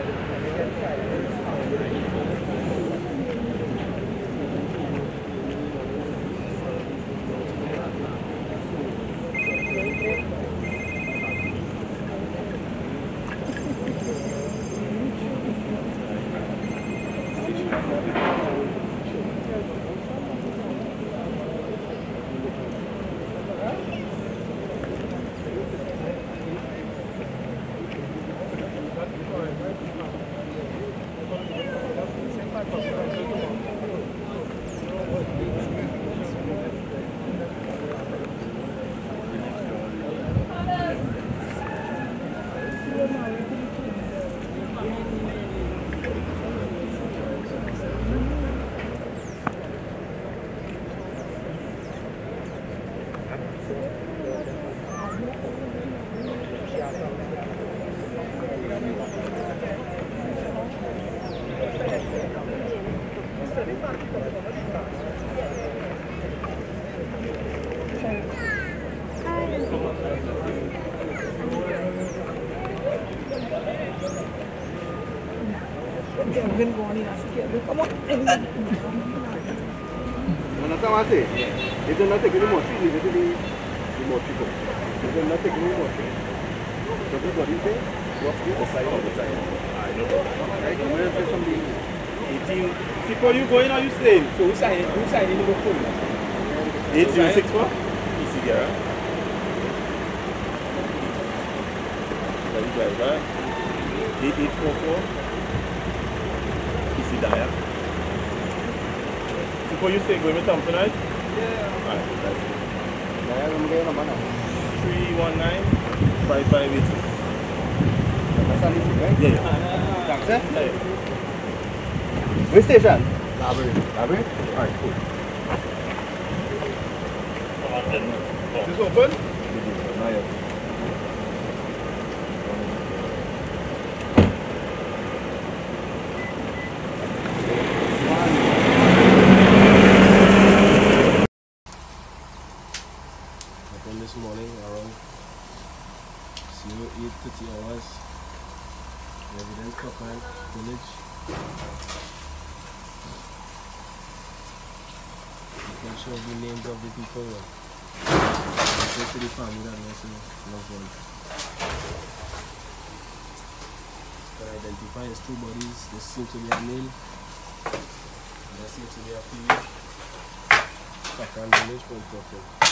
Itu nanti kita mochi, jadi di mochi tu. Itu nanti kita mochi. Tapi body tu, waktu besar. Kemudian saya sambil. Before you go in, are you staying? So who sign in the phone? 8064? Easy there. Driver 8844 Easy there. Before you stay going with Tom tonight? Yeah. Alright, that's good. 319 5582. Yeah. Thanks, sir. Which station? Library. Alright, cool. Is this open? Not yet. This morning around 08:30 hours, residents Guapo Village. You can show the names of the people. Go to the family that was loved ones. You can identify as two bodies. This seems to be a male. That seems to be a female. Guapo Village, Point Fortin.